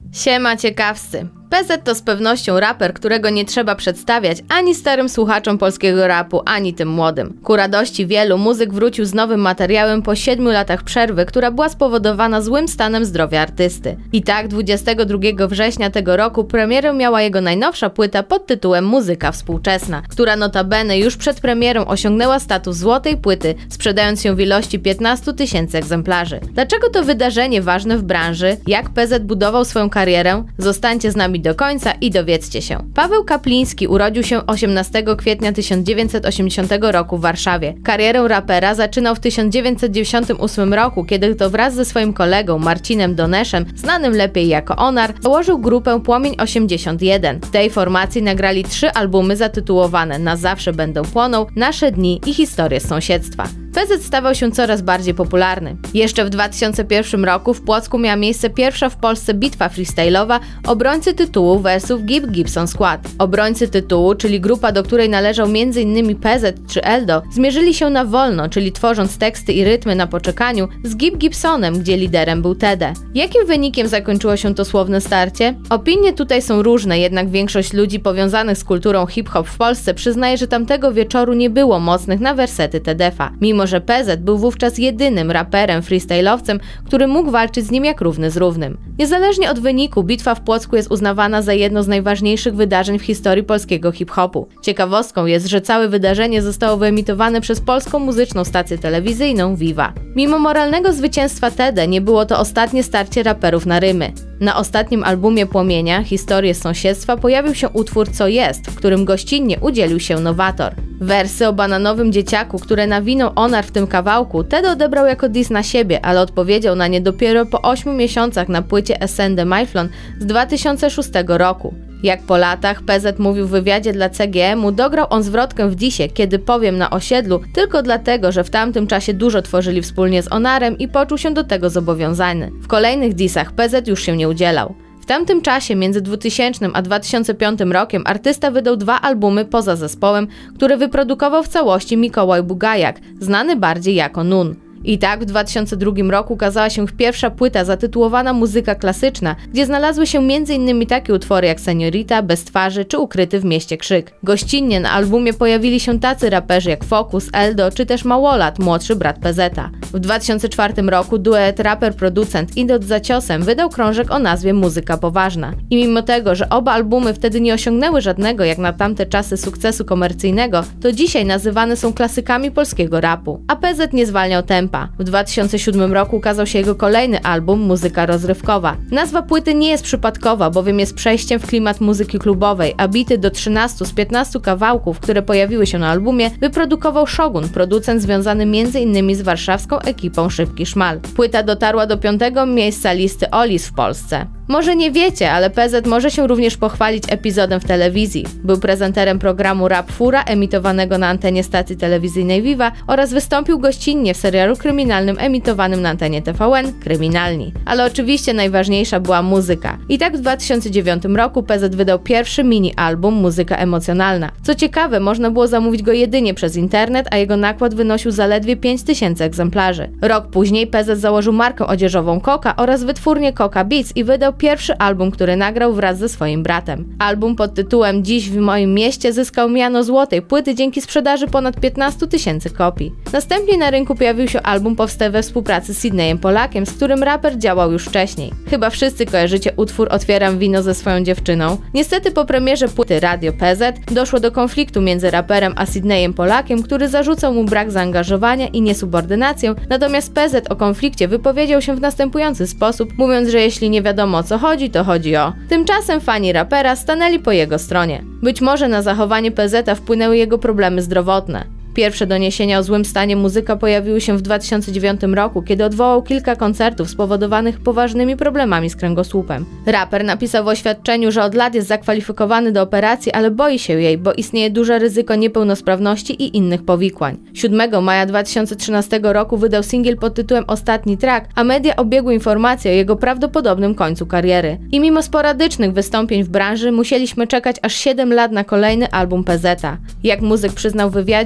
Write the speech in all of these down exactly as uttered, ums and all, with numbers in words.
Siema ciekawscy. P Z to z pewnością raper, którego nie trzeba przedstawiać ani starym słuchaczom polskiego rapu, ani tym młodym. Ku radości wielu muzyk wrócił z nowym materiałem po siedmiu latach przerwy, która była spowodowana złym stanem zdrowia artysty. I tak dwudziestego drugiego września tego roku premierę miała jego najnowsza płyta pod tytułem Muzyka Współczesna, która notabene już przed premierą osiągnęła status złotej płyty, sprzedając się w ilości piętnastu tysięcy egzemplarzy. Dlaczego to wydarzenie ważne w branży? Jak P Z budował swoją karierę? Zostańcie z nami do końca i dowiedzcie się. Paweł Kapliński urodził się osiemnastego kwietnia tysiąc dziewięćset osiemdziesiątego roku w Warszawie. Karierę rapera zaczynał w tysiąc dziewięćset dziewięćdziesiątym ósmym roku, kiedy to wraz ze swoim kolegą Marcinem Doneszem, znanym lepiej jako Onar, założył grupę Płomień osiemdziesiąt jeden. W tej formacji nagrali trzy albumy zatytułowane Na zawsze będę płonął, Nasze dni i Historie z sąsiedztwa. P Z stawał się coraz bardziej popularny. Jeszcze w dwa tysiące pierwszym roku w Płocku miała miejsce pierwsza w Polsce bitwa freestyle'owa obrońcy tytułu versus Gib Gibson Squad. Obrońcy tytułu, czyli grupa, do której należał między innymi P Z czy Eldo, zmierzyli się na wolno, czyli tworząc teksty i rytmy na poczekaniu, z Gib Gibsonem, gdzie liderem był Tede. Jakim wynikiem zakończyło się to słowne starcie? Opinie tutaj są różne, jednak większość ludzi powiązanych z kulturą hip-hop w Polsce przyznaje, że tamtego wieczoru nie było mocnych na wersety Tedefa. Mimo że P Z był wówczas jedynym raperem freestyle'owcem, który mógł walczyć z nim jak równy z równym. Niezależnie od wyniku, bitwa w Płocku jest uznawana za jedno z najważniejszych wydarzeń w historii polskiego hip-hopu. Ciekawostką jest, że całe wydarzenie zostało wyemitowane przez polską muzyczną stację telewizyjną Viva. Mimo moralnego zwycięstwa Tede nie było to ostatnie starcie raperów na rymy. Na ostatnim albumie Płomienia, Historie z sąsiedztwa, pojawił się utwór Co jest, w którym gościnnie udzielił się Nowator. Wersy o bananowym dzieciaku, które nawinął Onar w tym kawałku, Tede odebrał jako diss na siebie, ale odpowiedział na nie dopiero po ośmiu miesiącach na płycie Ascende Myflon z dwa tysiące szóstego roku. Jak po latach P Z mówił w wywiadzie dla C G M u, dograł on zwrotkę w disie, kiedy powiem na osiedlu, tylko dlatego, że w tamtym czasie dużo tworzyli wspólnie z Onarem i poczuł się do tego zobowiązany. W kolejnych dissach P Z już się nie udzielał. W tamtym czasie, między dwutysięcznym a dwa tysiące piątym rokiem, artysta wydał dwa albumy poza zespołem, które wyprodukował w całości Mikołaj Bugajak, znany bardziej jako Nun. I tak w dwa tysiące drugim roku ukazała się pierwsza płyta zatytułowana Muzyka Klasyczna, gdzie znalazły się między innymi takie utwory jak Seniorita, Bez twarzy czy Ukryty w mieście krzyk. Gościnnie na albumie pojawili się tacy raperzy jak Focus, Eldo czy też Małolat, młodszy brat P Z-a. W dwa tysiące czwartym roku duet raper-producent Idot za ciosem wydał krążek o nazwie Muzyka Poważna. I mimo tego, że oba albumy wtedy nie osiągnęły żadnego jak na tamte czasy sukcesu komercyjnego, to dzisiaj nazywane są klasykami polskiego rapu. A P Z nie zwalniał tempa. W dwa tysiące siódmym roku ukazał się jego kolejny album Muzyka Rozrywkowa. Nazwa płyty nie jest przypadkowa, bowiem jest przejściem w klimat muzyki klubowej, a bity do trzynastu z piętnastu kawałków, które pojawiły się na albumie, wyprodukował Shogun, producent związany między innymi z warszawską ekipą Szybki Szmal. Płyta dotarła do piątego miejsca listy Olis w Polsce. Może nie wiecie, ale P Z może się również pochwalić epizodem w telewizji. Był prezenterem programu Rap Fura emitowanego na antenie stacji telewizyjnej Viva oraz wystąpił gościnnie w serialu kryminalnym emitowanym na antenie T V N Kryminalni. Ale oczywiście najważniejsza była muzyka. I tak w dwa tysiące dziewiątym roku P Z wydał pierwszy mini-album Muzyka Emocjonalna. Co ciekawe, można było zamówić go jedynie przez internet, a jego nakład wynosił zaledwie pięć tysięcy egzemplarzy. Rok później P Z założył markę odzieżową Coca oraz wytwórnię Coca Beats i wydał pierwszy album, który nagrał wraz ze swoim bratem. Album pod tytułem Dziś w moim mieście zyskał miano złotej płyty dzięki sprzedaży ponad piętnastu tysięcy kopii. Następnie na rynku pojawił się album powstał we współpracy z Sydneyem Polakiem, z którym raper działał już wcześniej. Chyba wszyscy kojarzycie utwór Otwieram wino ze swoją dziewczyną. Niestety po premierze płyty Radio P Z doszło do konfliktu między raperem a Sydneyem Polakiem, który zarzucał mu brak zaangażowania i niesubordynację, natomiast P Z o konflikcie wypowiedział się w następujący sposób, mówiąc, że jeśli nie wiadomo o co chodzi, to chodzi o. Tymczasem fani rapera stanęli po jego stronie. Być może na zachowanie P Z-a wpłynęły jego problemy zdrowotne. Pierwsze doniesienia o złym stanie muzyka pojawiły się w dwa tysiące dziewiątym roku, kiedy odwołał kilka koncertów spowodowanych poważnymi problemami z kręgosłupem. Raper napisał w oświadczeniu, że od lat jest zakwalifikowany do operacji, ale boi się jej, bo istnieje duże ryzyko niepełnosprawności i innych powikłań. siódmego maja dwa tysiące trzynastego roku wydał singiel pod tytułem Ostatni track, a media obiegły informacje o jego prawdopodobnym końcu kariery. I mimo sporadycznych wystąpień w branży musieliśmy czekać aż siedem lat na kolejny album P Z-a. Jak muzyk przyznał w wywiadzie, musiał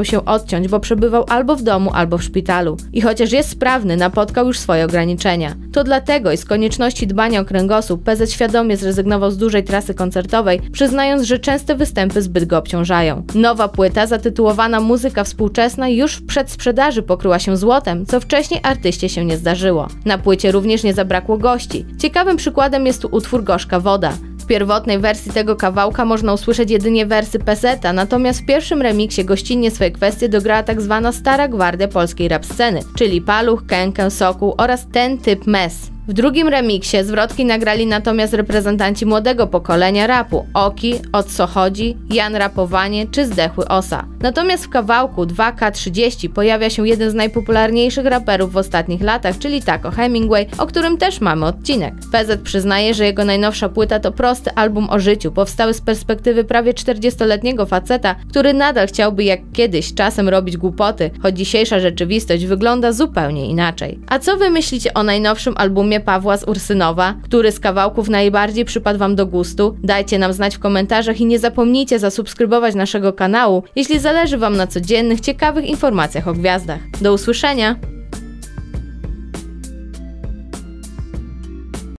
się odciąć, bo przebywał albo w domu, albo w szpitalu. I chociaż jest sprawny, napotkał już swoje ograniczenia. To dlatego i z konieczności dbania o kręgosłup P Z świadomie zrezygnował z dużej trasy koncertowej, przyznając, że częste występy zbyt go obciążają. Nowa płyta zatytułowana Muzyka współczesna już w przedsprzedaży pokryła się złotem, co wcześniej artyście się nie zdarzyło. Na płycie również nie zabrakło gości. Ciekawym przykładem jest tu utwór Gorzka woda. W pierwotnej wersji tego kawałka można usłyszeć jedynie wersy P Z a, natomiast w pierwszym remiksie gościnnie swoje kwestie dograła tak zwana stara gwardia polskiej rap sceny, czyli Paluch, Kękę, Sokół oraz Ten Typ Mes. W drugim remiksie zwrotki nagrali natomiast reprezentanci młodego pokolenia rapu: Oki, O co chodzi, Jan Rapowanie czy Zdechły Osa. Natomiast w kawałku dwa K trzydzieści pojawia się jeden z najpopularniejszych raperów w ostatnich latach, czyli Taco Hemingway, o którym też mamy odcinek. P Z przyznaje, że jego najnowsza płyta to prosty album o życiu, powstały z perspektywy prawie czterdziestoletniego faceta, który nadal chciałby jak kiedyś czasem robić głupoty, choć dzisiejsza rzeczywistość wygląda zupełnie inaczej. A co wy myślicie o najnowszym albumie Pawła z Ursynowa? Który z kawałków najbardziej przypadł wam do gustu? Dajcie nam znać w komentarzach i nie zapomnijcie zasubskrybować naszego kanału, jeśli zależy wam na codziennych, ciekawych informacjach o gwiazdach. Do usłyszenia!